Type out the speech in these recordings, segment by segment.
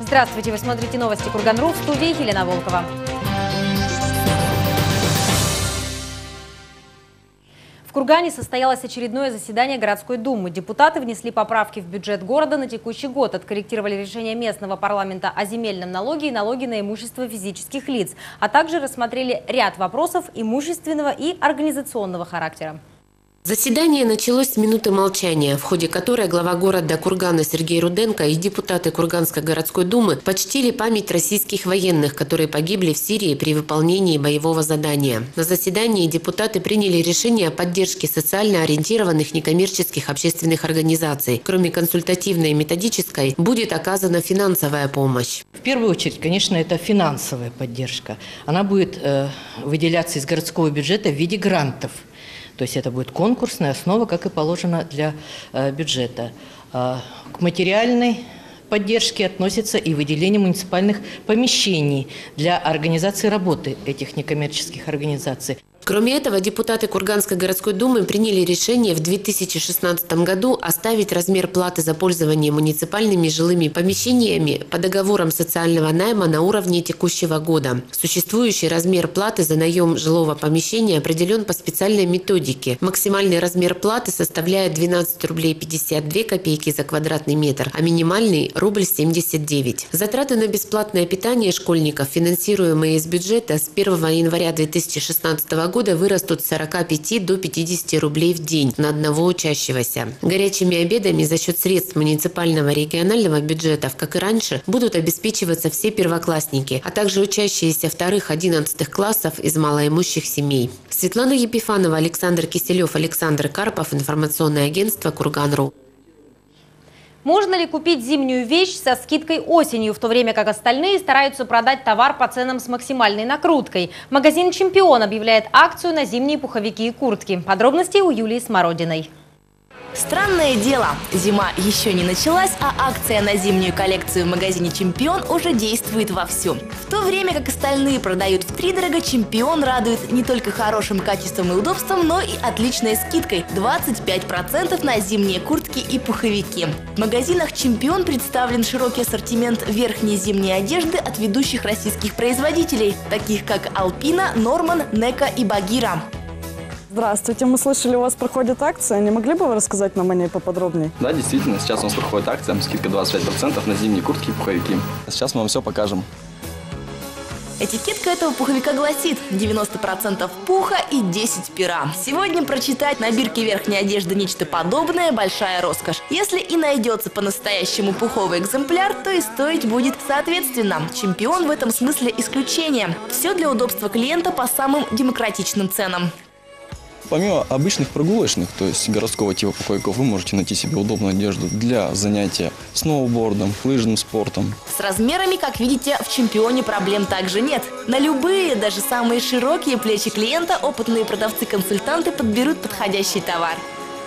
Здравствуйте, вы смотрите новости Курган.ру, в студии Елена Волкова. В Кургане состоялось очередное заседание городской думы. Депутаты внесли поправки в бюджет города на текущий год, откорректировали решение местного парламента о земельном налоге и налоге на имущество физических лиц, а также рассмотрели ряд вопросов имущественного и организационного характера. Заседание началось с минуты молчания, в ходе которой глава города Кургана Сергей Руденко и депутаты Курганской городской думы почтили память российских военных, которые погибли в Сирии при выполнении боевого задания. На заседании депутаты приняли решение о поддержке социально ориентированных некоммерческих общественных организаций. Кроме консультативной и методической, будет оказана финансовая помощь. В первую очередь, конечно, это финансовая поддержка. Она будет выделяться из городского бюджета в виде грантов. То есть это будет конкурсная основа, как и положено для бюджета. К материальной поддержке относится и выделение муниципальных помещений для организации работы этих некоммерческих организаций. Кроме этого, депутаты Курганской городской думы приняли решение в 2016 году оставить размер платы за пользование муниципальными жилыми помещениями по договорам социального найма на уровне текущего года. Существующий размер платы за наем жилого помещения определен по специальной методике. Максимальный размер платы составляет 12 рублей 52 копейки за квадратный метр, а минимальный – рубль 79. Затраты на бесплатное питание школьников, финансируемые из бюджета, с 1 января 2016 года вырастут с 45 до 50 рублей в день на одного учащегося. Горячими обедами за счет средств муниципального и регионального бюджетов, как и раньше, будут обеспечиваться все первоклассники, а также учащиеся 2-11 классов из малоимущих семей. Светлана Епифанова, Александр Киселев, Александр Карпов, информационное агентство Курган.ру. Можно ли купить зимнюю вещь со скидкой осенью, в то время как остальные стараются продать товар по ценам с максимальной накруткой? Магазин «Чемпион» объявляет акцию на зимние пуховики и куртки. Подробности у Юлии Смородиной. Странное дело, зима еще не началась, а акция на зимнюю коллекцию в магазине «Чемпион» уже действует вовсю. В то время как остальные продают втридорога, «Чемпион» радует не только хорошим качеством и удобством, но и отличной скидкой – 25% на зимние куртки и пуховики. В магазинах «Чемпион» представлен широкий ассортимент верхней зимней одежды от ведущих российских производителей, таких как «Алпина», «Норман», «Нека» и «Багира». Здравствуйте, мы слышали, у вас проходит акция. Не могли бы вы рассказать нам о ней поподробнее? Да, действительно, сейчас у нас проходит акция, скидка 25% на зимние куртки и пуховики. Сейчас мы вам все покажем. Этикетка этого пуховика гласит: 90% пуха и 10 пера. Сегодня прочитать на бирке верхней одежды нечто подобное – большая роскошь. Если и найдется по-настоящему пуховый экземпляр, то и стоить будет соответственно. «Чемпион» в этом смысле исключение. Все для удобства клиента по самым демократичным ценам. Помимо обычных прогулочных, то есть городского типа пуховиков, вы можете найти себе удобную одежду для занятия сноубордом, лыжным спортом. С размерами, как видите, в «Чемпионе» проблем также нет. На любые, даже самые широкие плечи клиента опытные продавцы-консультанты подберут подходящий товар.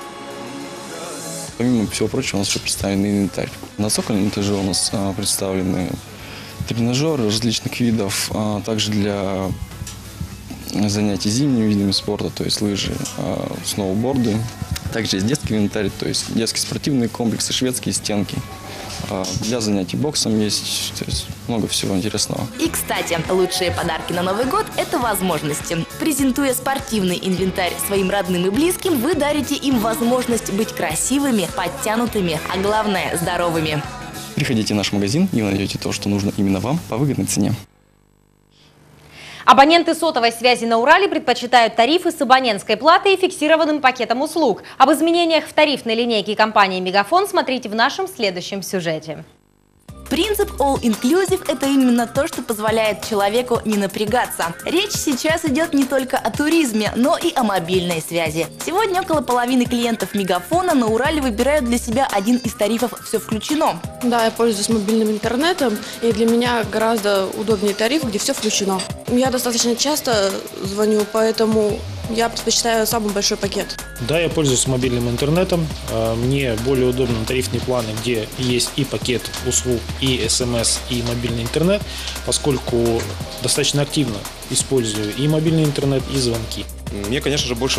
Помимо всего прочего, у нас еще представлен инвентарь. На цокольном этаже у нас представлены тренажеры различных видов, также для занятий зимними видами спорта, то есть лыжи, сноуборды. Также есть детский инвентарь, то есть детские спортивные комплексы, шведские стенки. Для занятий боксом есть, то есть много всего интересного. И, кстати, лучшие подарки на Новый год – это возможности. Презентуя спортивный инвентарь своим родным и близким, вы дарите им возможность быть красивыми, подтянутыми, а главное – здоровыми. Приходите в наш магазин, и вы найдете то, что нужно именно вам по выгодной цене. Абоненты сотовой связи на Урале предпочитают тарифы с абонентской платой и фиксированным пакетом услуг. Об изменениях в тарифной линейке компании «Мегафон» смотрите в нашем следующем сюжете. Принцип All Inclusive – это именно то, что позволяет человеку не напрягаться. Речь сейчас идет не только о туризме, но и о мобильной связи. Сегодня около половины клиентов Мегафона на Урале выбирают для себя один из тарифов «Все включено». Да, я пользуюсь мобильным интернетом, и для меня гораздо удобнее тариф, где все включено. Я достаточно часто звоню, поэтому я предпочитаю самый большой пакет. Да, я пользуюсь мобильным интернетом. Мне более удобны тарифные планы, где есть и пакет услуг, и СМС, и мобильный интернет, поскольку достаточно активно использую и мобильный интернет, и звонки. Мне, конечно же, больше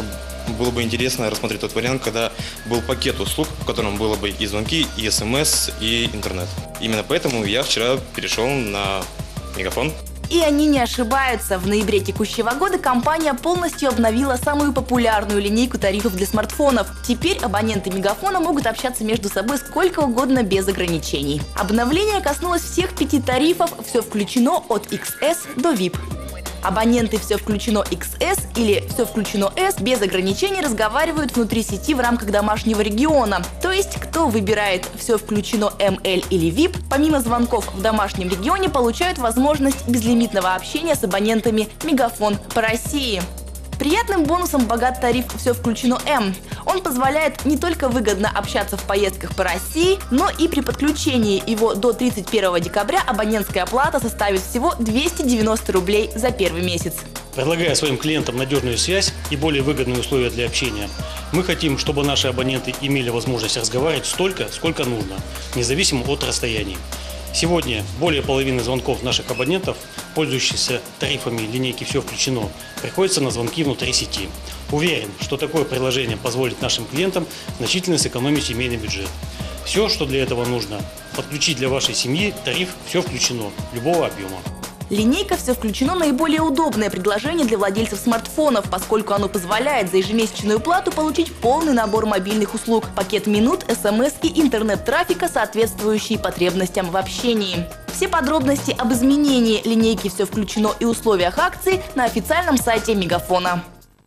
было бы интересно рассмотреть тот вариант, когда был пакет услуг, в котором было бы и звонки, и СМС, и интернет. Именно поэтому я вчера перешел на Мегафон. И они не ошибаются. В ноябре текущего года компания полностью обновила самую популярную линейку тарифов для смартфонов. Теперь абоненты Мегафона могут общаться между собой сколько угодно без ограничений. Обновление коснулось всех 5 тарифов, все включено от XS до VIP. Абоненты «Все включено XS» или «Все включено S» без ограничений разговаривают внутри сети в рамках домашнего региона. То есть, кто выбирает «Все включено ML» или VIP, помимо звонков в домашнем регионе, получают возможность безлимитного общения с абонентами Мегафон по России. Приятным бонусом богат тариф «Все включено М». Он позволяет не только выгодно общаться в поездках по России, но и при подключении его до 31 декабря абонентская плата составит всего 290 рублей за первый месяц. Предлагая своим клиентам надежную связь и более выгодные условия для общения, мы хотим, чтобы наши абоненты имели возможность разговаривать столько, сколько нужно, независимо от расстояний. Сегодня более половины звонков наших абонентов, пользующихся тарифами линейки «Все включено», приходится на звонки внутри сети. Уверен, что такое приложение позволит нашим клиентам значительно сэкономить семейный бюджет. Все, что для этого нужно – подключить для вашей семьи тариф «Все включено» любого объема. Линейка «Все включено» – наиболее удобное предложение для владельцев смартфонов, поскольку оно позволяет за ежемесячную плату получить полный набор мобильных услуг, пакет минут, СМС и интернет-трафика, соответствующие потребностям в общении. Все подробности об изменении линейки «Все включено» и условиях акции на официальном сайте Мегафона.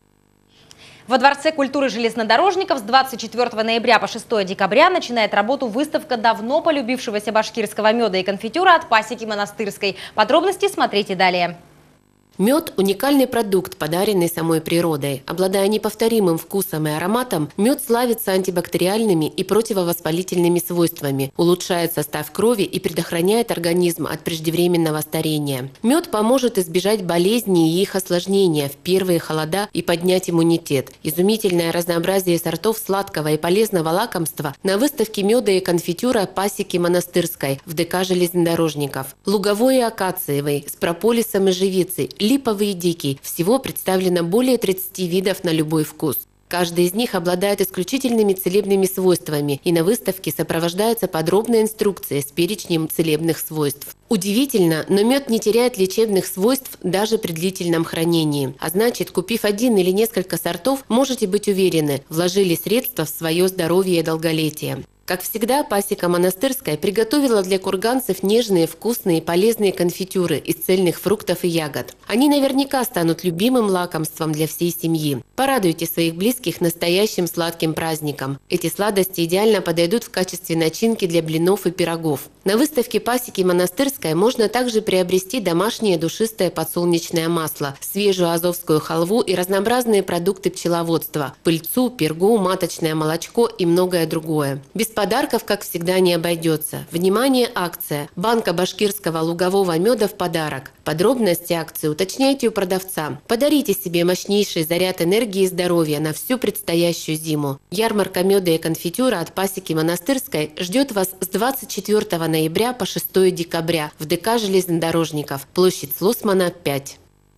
Во Дворце культуры железнодорожников с 24 ноября по 6 декабря начинает работу выставка давно полюбившегося башкирского меда и конфитюра от пасеки Монастырской. Подробности смотрите далее. Мед – уникальный продукт, подаренный самой природой. Обладая неповторимым вкусом и ароматом, мед славится антибактериальными и противовоспалительными свойствами, улучшает состав крови и предохраняет организм от преждевременного старения. Мед поможет избежать болезней и их осложнения в первые холода и поднять иммунитет. Изумительное разнообразие сортов сладкого и полезного лакомства на выставке меда и конфитюра пасеки Монастырской в ДК железнодорожников. Луговой и акациевый, с прополисом и живицей, липовый и дикий. Всего представлено более 30 видов на любой вкус. Каждый из них обладает исключительными целебными свойствами, и на выставке сопровождается подробная инструкция с перечнем целебных свойств. Удивительно, но мед не теряет лечебных свойств даже при длительном хранении. А значит, купив один или несколько сортов, можете быть уверены, вложили средства в свое здоровье и долголетие. Как всегда, пасека Монастырская приготовила для курганцев нежные, вкусные и полезные конфитюры из цельных фруктов и ягод. Они наверняка станут любимым лакомством для всей семьи. Порадуйте своих близких настоящим сладким праздником. Эти сладости идеально подойдут в качестве начинки для блинов и пирогов. На выставке пасеки Монастырская можно также приобрести домашнее душистое подсолнечное масло, свежую азовскую халву и разнообразные продукты пчеловодства – пыльцу, пергу, маточное молочко и многое другое. Без подарков, как всегда, не обойдется. Внимание, акция! Банка башкирского лугового меда в подарок. Подробности акции уточняйте у продавца. Подарите себе мощнейший заряд энергии и здоровья на всю предстоящую зиму. Ярмарка меда и конфитюра от пасеки Монастырской ждет вас с 24 ноября по 6 декабря в ДК железнодорожников, площадь Слосмана, 5.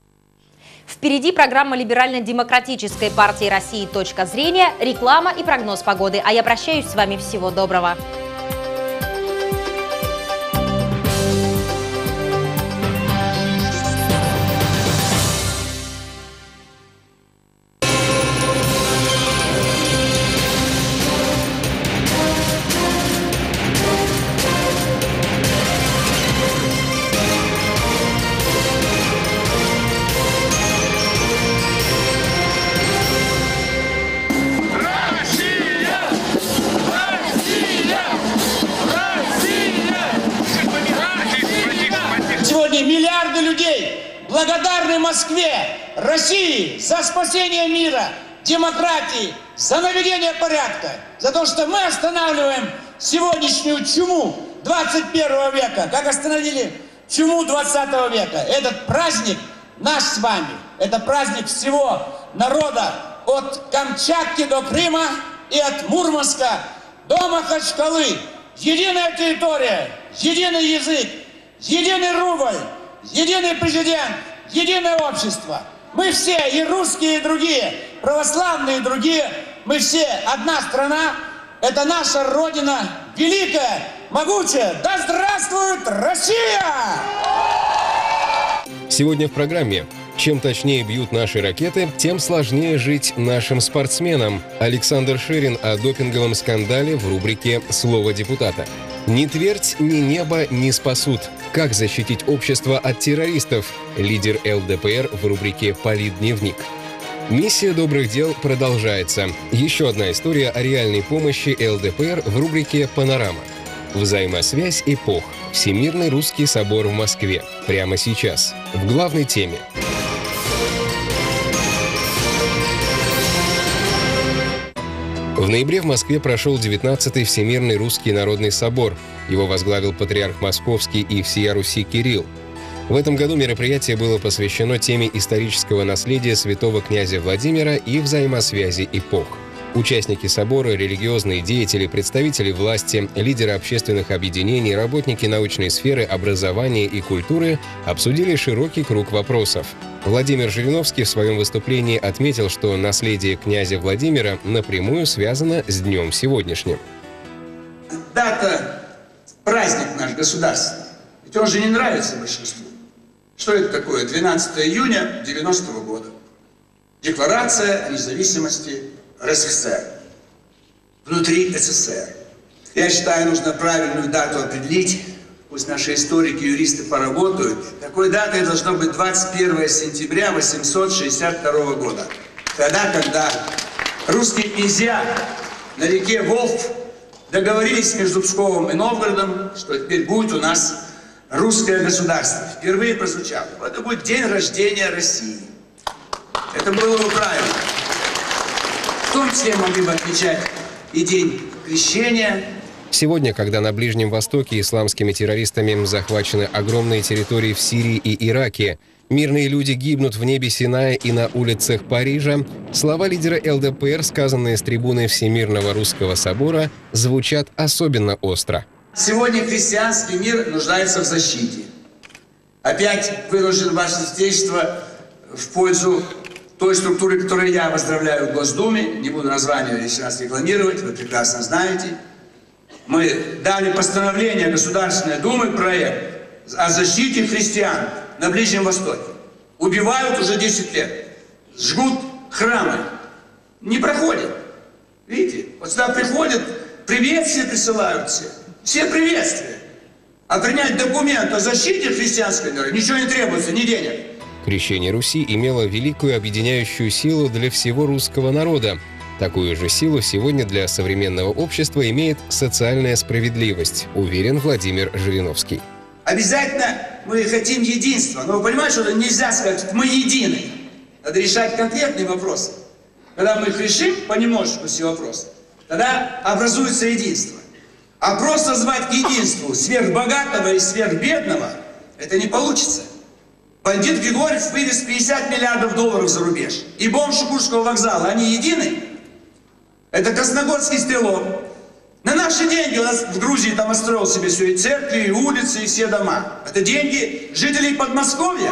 Впереди программа Либерально-демократической партии России «Точка зрения», реклама и прогноз погоды. А я прощаюсь с вами. Всего доброго. Миллиарды людей благодарны Москве, России за спасение мира, демократии, за наведение порядка, за то, что мы останавливаем сегодняшнюю чуму 21 века, как остановили чуму 20 века. Этот праздник наш с вами, это праздник всего народа от Камчатки до Крыма и от Мурманска до Махачкалы. Единая территория, единый язык, единый рубль, единый президент, единое общество. Мы все, и русские, и другие, православные и другие. Мы все одна страна. Это наша Родина, великая, могучая. Да здравствует Россия! Сегодня в программе. Чем точнее бьют наши ракеты, тем сложнее жить нашим спортсменам. Александр Шерин о допинговом скандале в рубрике «Слово депутата». Ни твердь, ни небо не спасут. Как защитить общество от террористов? Лидер ЛДПР в рубрике «Политдневник». Миссия добрых дел продолжается. Еще одна история о реальной помощи ЛДПР в рубрике «Панорама». Взаимосвязь эпох. Всемирный русский собор в Москве. Прямо сейчас. В главной теме. В ноябре в Москве прошел 19-й Всемирный русский народный собор. Его возглавил патриарх Московский и всея Руси Кирилл. В этом году мероприятие было посвящено теме исторического наследия святого князя Владимира и взаимосвязи эпох. Участники собора, религиозные деятели, представители власти, лидеры общественных объединений, работники научной сферы, образования и культуры обсудили широкий круг вопросов. Владимир Жириновский в своем выступлении отметил, что наследие князя Владимира напрямую связано с днем сегодняшним. Дата, праздник наш государственный. Ведь он же не нравится большинству. Что это такое? 12 июня 90-го года. Декларация о независимости РСФСР. Внутри СССР. Я считаю, нужно правильную дату определить. Пусть наши историки, юристы поработают. Такой датой должно быть 21 сентября 862 года. Тогда, когда русские князья на реке Волхв договорились между Псковом и Новгородом, что теперь будет у нас русское государство. Впервые прозвучало. Это будет день рождения России. Это было бы правильно. В том числе могли бы отмечать и день крещения. Сегодня, когда на Ближнем Востоке исламскими террористами захвачены огромные территории в Сирии и Ираке, мирные люди гибнут в небе Синая и на улицах Парижа, слова лидера ЛДПР, сказанные с трибуны Всемирного русского собора, звучат особенно остро. Сегодня христианский мир нуждается в защите. Опять вынужден ваше свидетельство в пользу той структуры, которую я поздравляю в Госдуме. Не буду название лишний раз рекламировать, вы прекрасно знаете. Мы дали постановление Государственной Думы, проект о защите христиан на Ближнем Востоке. Убивают уже 10 лет, жгут храмы, не проходят. Видите, вот сюда приходят, приветствия присылают все приветствия. А принять документ о защите христианской веры ничего не требуется, ни денег. Крещение Руси имело великую объединяющую силу для всего русского народа. Такую же силу сегодня для современного общества имеет социальная справедливость, уверен Владимир Жириновский. Обязательно мы хотим единства, но вы понимаете, что нельзя сказать, что мы едины. Надо решать конкретные вопросы. Когда мы их решим понемножку все вопросы, тогда образуется единство. А просто звать к единству сверхбогатого и сверхбедного, это не получится. Бандит Григорьев вывез 50 миллиардов долларов за рубеж. И бомж Курского вокзала, они едины? Это красногорский стрелок. На наши деньги у нас в Грузии там отстроил себе все и церкви, и улицы, и все дома. Это деньги жителей Подмосковья.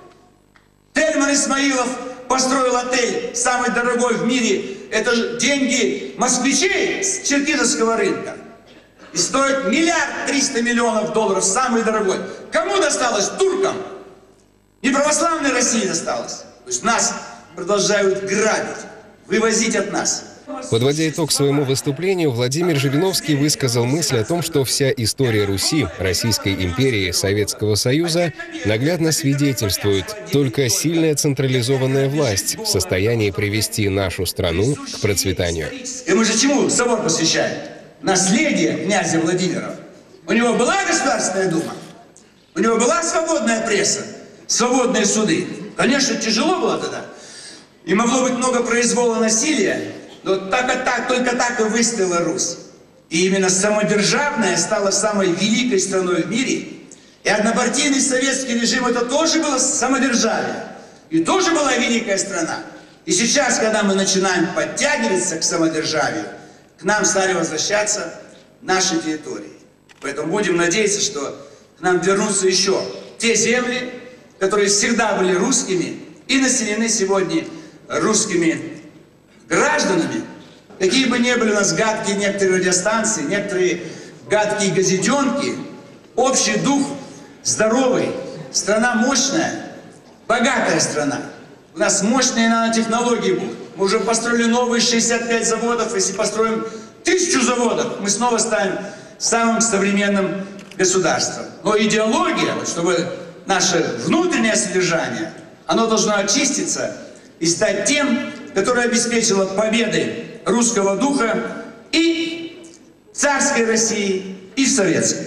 Тельман Исмаилов построил отель, самый дорогой в мире. Это же деньги москвичей с Черкизовского рынка. И стоит 1 300 000 000 долларов, самый дорогой. Кому досталось? Туркам. Не православной России досталось. То есть нас продолжают грабить, вывозить от нас. Подводя итог своему выступлению, Владимир Жириновский высказал мысль о том, что вся история Руси, Российской империи, Советского Союза наглядно свидетельствует, только сильная централизованная власть в состоянии привести нашу страну к процветанию. И мы же чему собор посвящаем? Наследие князя Владимира. У него была Государственная Дума? У него была свободная пресса? Свободные суды? Конечно, тяжело было тогда. И могло быть много произвола насилия. Но только так и выстояла Русь. И именно самодержавная стала самой великой страной в мире. И однопартийный советский режим — это тоже было самодержавие. И тоже была великая страна. И сейчас, когда мы начинаем подтягиваться к самодержавию, к нам стали возвращаться наши территории. Поэтому будем надеяться, что к нам вернутся еще те земли, которые всегда были русскими и населены сегодня русскими гражданами. Какие бы ни были у нас гадкие некоторые радиостанции, некоторые гадкие газетенки, общий дух здоровый, страна мощная, богатая страна. У нас мощные нанотехнологии будут. Мы уже построили новые 65 заводов. Если построим 1000 заводов, мы снова станем самым современным государством. Но идеология, чтобы наше внутреннее содержание, оно должно очиститься и стать тем, которое обеспечило победы русского духа и в царской России, и в советской.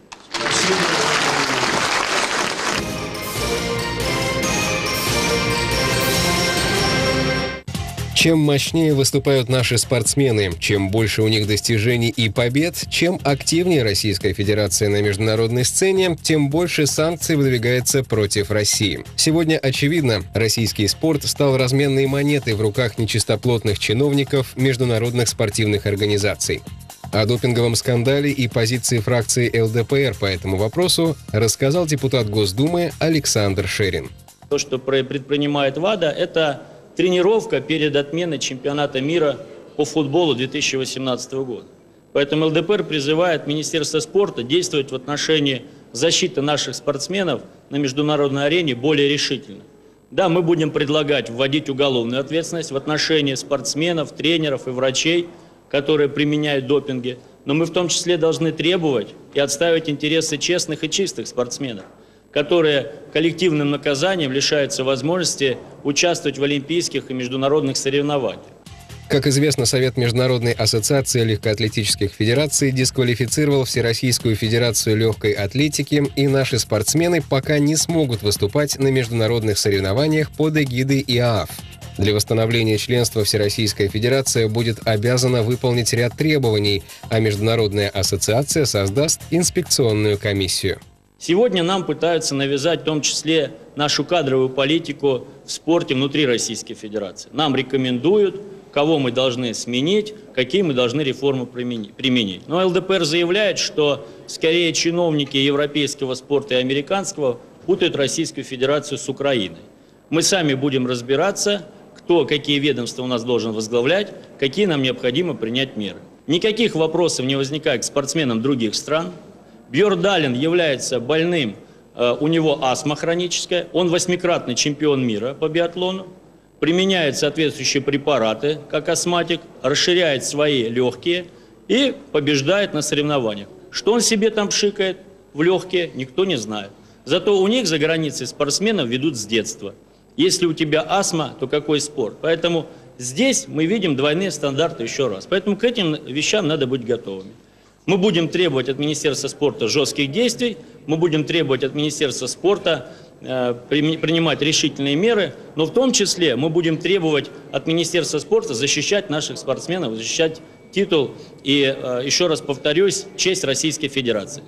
Чем мощнее выступают наши спортсмены, чем больше у них достижений и побед, чем активнее Российская Федерация на международной сцене, тем больше санкций выдвигается против России. Сегодня, очевидно, российский спорт стал разменной монетой в руках нечистоплотных чиновников международных спортивных организаций. О допинговом скандале и позиции фракции ЛДПР по этому вопросу рассказал депутат Госдумы Александр Шерин. То, что предпринимает ВАДА, это тренировка перед отменой чемпионата мира по футболу 2018 года. Поэтому ЛДПР призывает Министерство спорта действовать в отношении защиты наших спортсменов на международной арене более решительно. Да, мы будем предлагать вводить уголовную ответственность в отношении спортсменов, тренеров и врачей, которые применяют допинги, но мы в том числе должны требовать и отстаивать интересы честных и чистых спортсменов, которые коллективным наказанием лишаются возможности участвовать в олимпийских и международных соревнованиях. Как известно, Совет Международной ассоциации легкоатлетических федераций дисквалифицировал Всероссийскую федерацию легкой атлетики, и наши спортсмены пока не смогут выступать на международных соревнованиях под эгидой ИААФ. Для восстановления членства Всероссийская федерация будет обязана выполнить ряд требований, а Международная ассоциация создаст инспекционную комиссию. Сегодня нам пытаются навязать в том числе нашу кадровую политику в спорте внутри Российской Федерации. Нам рекомендуют, кого мы должны сменить, какие мы должны реформы применить. Но ЛДПР заявляет, что скорее чиновники европейского спорта и американского путают Российскую Федерацию с Украиной. Мы сами будем разбираться, кто какие ведомства у нас должен возглавлять, какие нам необходимо принять меры. Никаких вопросов не возникает к спортсменам других стран. Бьордален является больным, у него астма хроническая, он 8-кратный чемпион мира по биатлону, применяет соответствующие препараты, как астматик, расширяет свои легкие и побеждает на соревнованиях. Что он себе там пшикает в легкие, никто не знает. Зато у них за границей спортсменов ведут с детства. Если у тебя астма, то какой спорт? Поэтому здесь мы видим двойные стандарты еще раз. Поэтому к этим вещам надо быть готовыми. Мы будем требовать от Министерства спорта жестких действий, мы будем требовать от Министерства спорта принимать решительные меры, но в том числе мы будем требовать от Министерства спорта защищать наших спортсменов, защищать титул и, еще раз повторюсь, честь Российской Федерации.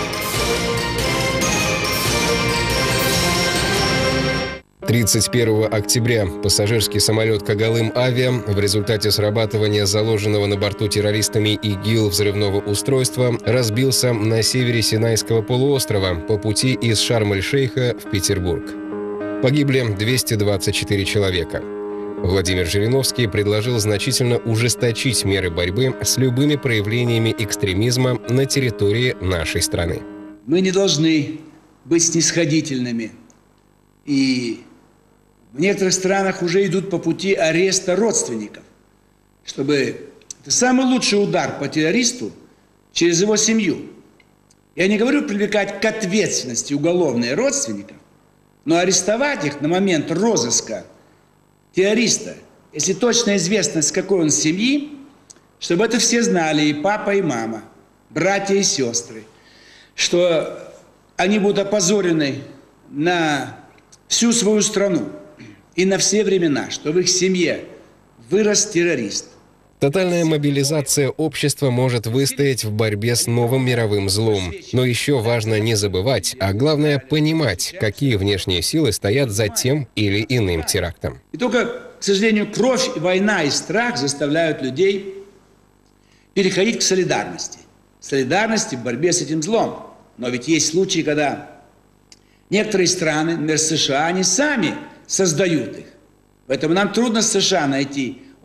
31 октября пассажирский самолет «Когалым-Авиа» в результате срабатывания заложенного на борту террористами ИГИЛ взрывного устройства разбился на севере Синайского полуострова по пути из Шарм-эль-Шейха в Петербург. Погибли 224 человека. Владимир Жириновский предложил значительно ужесточить меры борьбы с любыми проявлениями экстремизма на территории нашей страны. Мы не должны быть снисходительными. И в некоторых странах уже идут по пути ареста родственников, чтобы... Это самый лучший удар по террористу через его семью. Я не говорю привлекать к ответственности уголовные родственников, но арестовать их на момент розыска террориста, если точно известно, с какой он семьи, чтобы это все знали, и папа, и мама, братья и сестры, что они будут опозорены на всю свою страну и на все времена, что в их семье вырос террорист. Тотальная мобилизация общества может выстоять в борьбе с новым мировым злом. Но еще важно не забывать, а главное понимать, какие внешние силы стоят за тем или иным терактом. И только, к сожалению, кровь, война и страх заставляют людей переходить к солидарности. Солидарности в борьбе с этим злом. Но ведь есть случаи, когда некоторые страны, например, США, они сами создают их. Поэтому нам трудно с США найти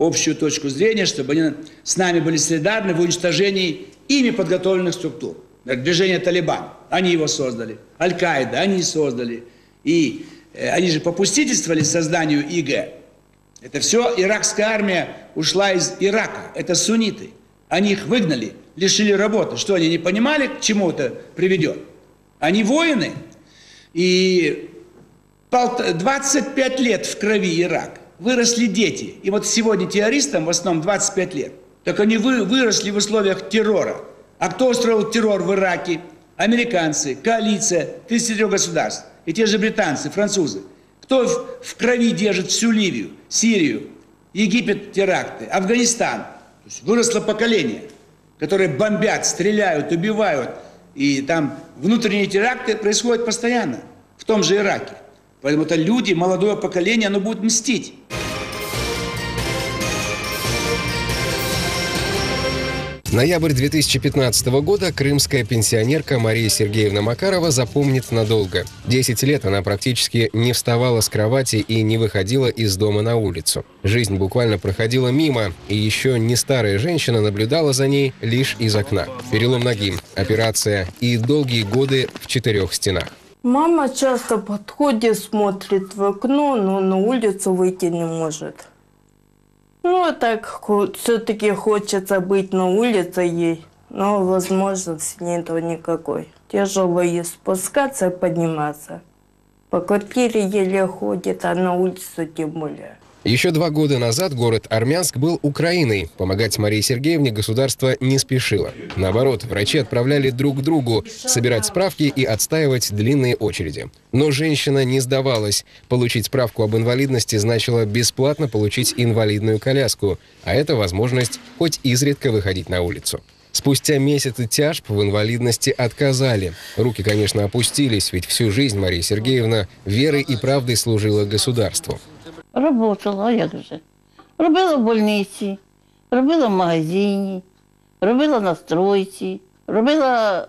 общую точку зрения, чтобы они с нами были солидарны в уничтожении ими подготовленных структур. Движение «Талибан», они его создали, Аль-Каида, они создали. И они же попустительствовали созданию ИГ. Это все, иракская армия ушла из Ирака, это сунниты. Они их выгнали, лишили работы. Что, они не понимали, к чему это приведет? Они воины. И 25 лет в крови Ирак. Выросли дети. И вот сегодня террористам в основном 25 лет. Так они выросли в условиях террора. А кто устроил террор в Ираке? Американцы, коалиция 33 государств. И те же британцы, французы. Кто в крови держит всю Ливию, Сирию, Египет, теракты, Афганистан? То есть выросло поколение, которое бомбят, стреляют, убивают. И там внутренние теракты происходят постоянно, в том же Ираке. Поэтому это люди, молодое поколение, оно будет мстить. Ноябрь 2015 года крымская пенсионерка Мария Сергеевна Макарова запомнит надолго. 10 лет она практически не вставала с кровати и не выходила из дома на улицу. Жизнь буквально проходила мимо, и еще не старая женщина наблюдала за ней лишь из окна. Перелом ноги, операция и долгие годы в 4 стенах. Мама часто подходит, смотрит в окно, но на улицу выйти не может. Ну, а так все-таки хочется быть на улице ей, но возможности нету никакой. Тяжело ей спускаться и подниматься. По квартире еле ходит, а на улицу тем более. Еще 2 года назад город Армянск был Украиной. Помогать Марии Сергеевне государство не спешило. Наоборот, врачи отправляли друг другу собирать справки и отстаивать длинные очереди. Но женщина не сдавалась. Получить справку об инвалидности значило бесплатно получить инвалидную коляску, а это возможность хоть изредка выходить на улицу. Спустя месяцы тяжб в инвалидности отказали. Руки, конечно, опустились, ведь всю жизнь Мария Сергеевна верой и правдой служила государству. Работала, а як же. Робила в больниці, робила в магазині, робила на стройці, робила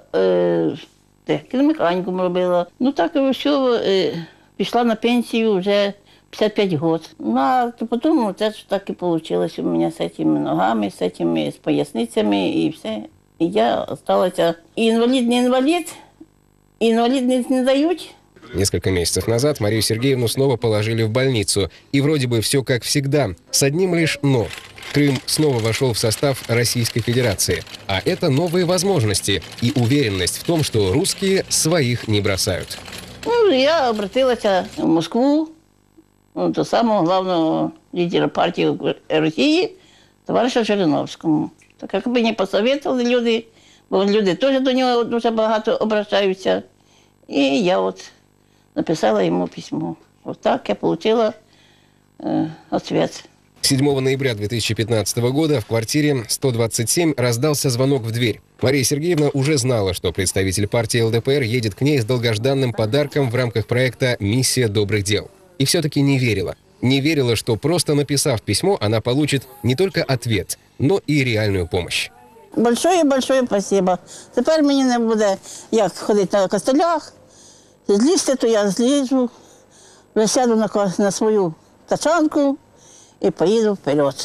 кіномеханіком робила. Ну так і все, пішла на пенсію вже 55 років. Ну, а потім це ж так і вийшло у мене з цими ногами, з поясницями і все. І я залишилася і інвалід, не інвалід, і інвалідність не дають. Несколько месяцев назад Марию Сергеевну снова положили в больницу. И вроде бы все как всегда, с одним лишь «но». Крым снова вошел в состав Российской Федерации. А это новые возможности и уверенность в том, что русские своих не бросают. Ну, я обратилась в Москву, до самого главного лидера партии России, товариша Жириновському. Так как бы не посоветовали люди, бо люди теж до нього дуже багато обращаються. И я вот написала ему письмо. Вот так я получила ответ. 7 ноября 2015 года в квартире 127 раздался звонок в дверь. Мария Сергеевна уже знала, что представитель партии ЛДПР едет к ней с долгожданным подарком в рамках проекта «Миссия добрых дел». И все-таки не верила. Не верила, что просто написав письмо, она получит не только ответ, но и реальную помощь. Большое спасибо. Тепер мені не буде як ходити на костелях. Злізти, то я злізу, сяду на свою тачанку і поїду вперед.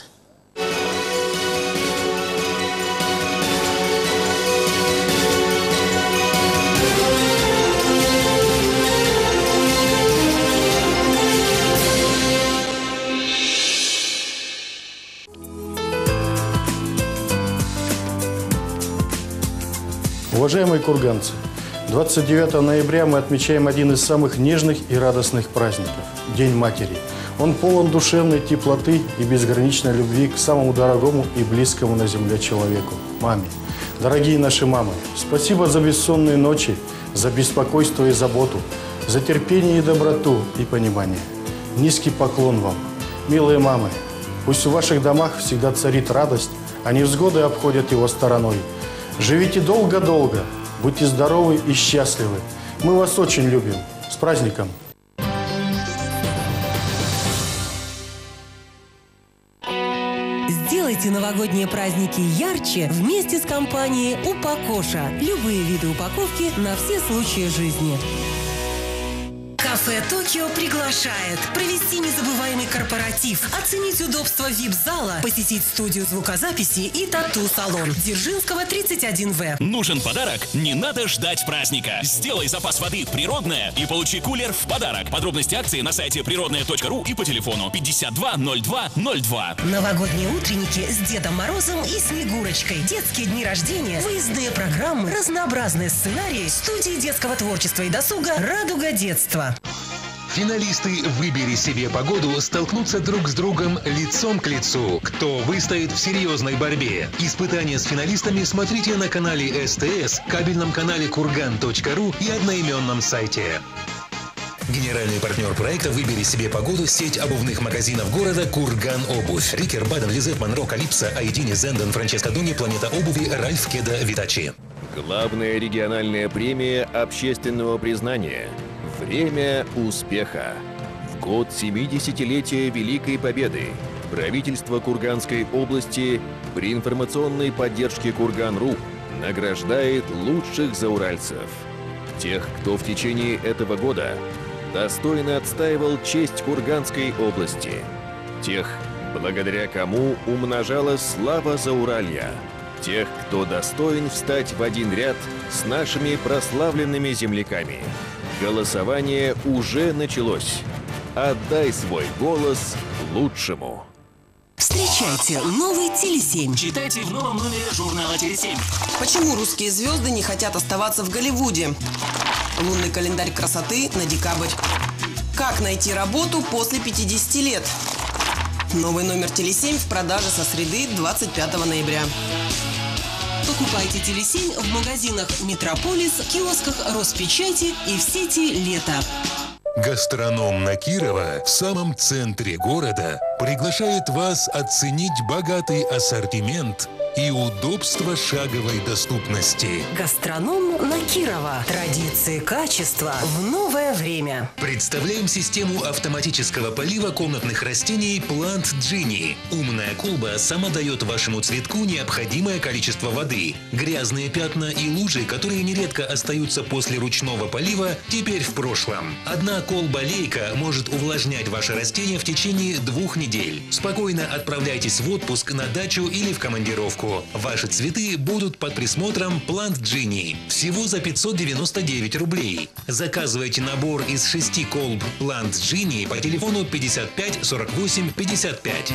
Уважаемые курганцы, 29 ноября мы отмечаем один из самых нежных и радостных праздников – День Матери. Он полон душевной теплоты и безграничной любви к самому дорогому и близкому на земле человеку – маме. Дорогие наши мамы, спасибо за бессонные ночи, за беспокойство и заботу, за терпение и доброту и понимание. Низкий поклон вам. Милые мамы, пусть в ваших домах всегда царит радость, а невзгоды обходят его стороной. Живите долго-долго, будьте здоровы и счастливы. Мы вас очень любим. С праздником! Сделайте новогодние праздники ярче вместе с компанией «Упакоша». Любые виды упаковки на все случаи жизни. Кафе «Токио» приглашает провести незабываемый корпоратив, оценить удобство VIP-зала, посетить студию звукозаписи и тату-салон. Дзержинского, 31В. Нужен подарок? Не надо ждать праздника. Сделай запас воды «Природная» и получи кулер в подарок. Подробности акции на сайте природная.ру и по телефону 520202. Новогодние утренники с Дедом Морозом и Снегурочкой. Детские дни рождения, выездные программы, разнообразные сценарии, студии детского творчества и досуга «Радуга детства». Финалисты «Выбери себе погоду» столкнутся друг с другом лицом к лицу. Кто выстоит в серьезной борьбе? Испытания с финалистами смотрите на канале СТС, кабельном канале Kurgan.ru и одноименном сайте. Генеральный партнер проекта «Выбери себе погоду» — сеть обувных магазинов города «Курган Обувь». Рикер, Баден, Лизет, Монро, Калипсо, Айдини, Зенден, Франческо Дуни, Планета обуви, Ральф, Кеда, Витачи. Главная региональная премия общественного признания. Время успеха. В год 70-летия Великой Победы правительство Курганской области при информационной поддержке Курган.ру награждает лучших зауральцев. Тех, кто в течение этого года достойно отстаивал честь Курганской области. Тех, благодаря кому умножалась слава Зауралья. Тех, кто достоин встать в один ряд с нашими прославленными земляками. Голосование уже началось. Отдай свой голос лучшему. Встречайте новый Теле7. Читайте в новом номере журнала Теле7. Почему русские звезды не хотят оставаться в Голливуде? Лунный календарь красоты на декабрь. Как найти работу после 50 лет? Новый номер Теле7 в продаже со среды 25 ноября. Покупайте Теле7 в магазинах «Метрополис», киосках «Роспечати» и в сети «Лето». Гастроном на Кирова в самом центре города приглашает вас оценить богатый ассортимент и удобство шаговой доступности. Гастроном на Кирова. Традиции качества в новое время. Представляем систему автоматического полива комнатных растений Plant Genie. Умная колба сама дает вашему цветку необходимое количество воды. Грязные пятна и лужи, которые нередко остаются после ручного полива, теперь в прошлом. Одна колба-лейка может увлажнять ваше растение в течение 2 недель. Спокойно отправляйтесь в отпуск, на дачу или в командировку. Ваши цветы будут под присмотром Plant Genie. Всего за 599 рублей. Заказывайте набор из 6 колб Plant Genie по телефону 55 48 55.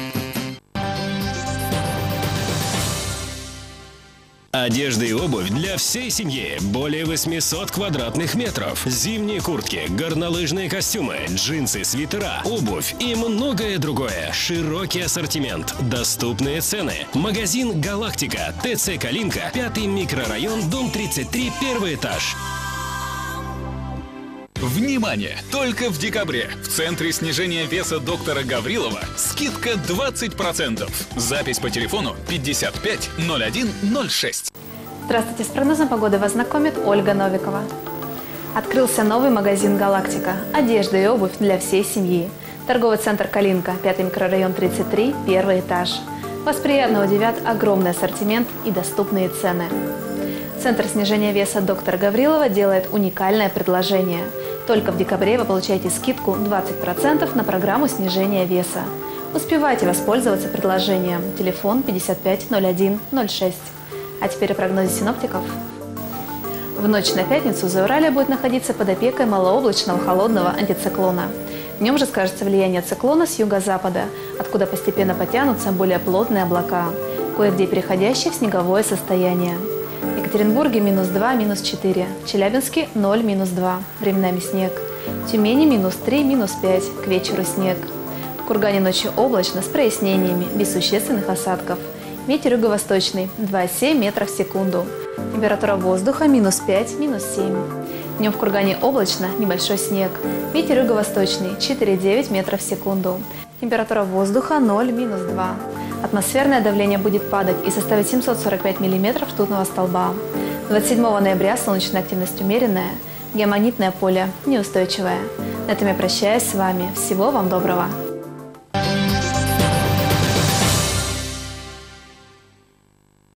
Одежда и обувь для всей семьи. Более 800 квадратных метров. Зимние куртки, горнолыжные костюмы, джинсы, свитера, обувь и многое другое. Широкий ассортимент. Доступные цены. Магазин «Галактика». ТЦ «Калинка». 5-й микрорайон, дом 33, 1-й этаж. Внимание! Только в декабре в Центре снижения веса доктора Гаврилова скидка 20%. Запись по телефону 55 01 06. Здравствуйте, с прогнозом погоды вас знакомит Ольга Новикова. Открылся новый магазин «Галактика». Одежда и обувь для всей семьи. Торговый центр «Калинка», 5-й микрорайон 33, 1-й этаж. Вас приятно удивят огромный ассортимент и доступные цены. Центр снижения веса доктора Гаврилова делает уникальное предложение. Только в декабре вы получаете скидку 20% на программу снижения веса. Успевайте воспользоваться предложением. Телефон 55 01 06. А теперь о прогнозе синоптиков. В ночь на пятницу Зауралье будет находиться под опекой малооблачного холодного антициклона. Днем же скажется влияние циклона с юго-запада, откуда постепенно потянутся более плотные облака, кое-где переходящие в снеговое состояние. В Екатеринбурге -2, -4, Челябинске 0, -2, временами снег, в Тюмени -3, -5, к вечеру снег. В Кургане ночью облачно с прояснениями, без существенных осадков. Ветер юго-восточный 2,7 метров в секунду. Температура воздуха -5, -7. Днем в Кургане облачно, небольшой снег. Ветер юго-восточный 4,9 метров в секунду. Температура воздуха 0, -2. Атмосферное давление будет падать и составит 745 мм ртутного столба. 27 ноября солнечная активность умеренная, геомагнитное поле неустойчивое. На этом я прощаюсь с вами. Всего вам доброго!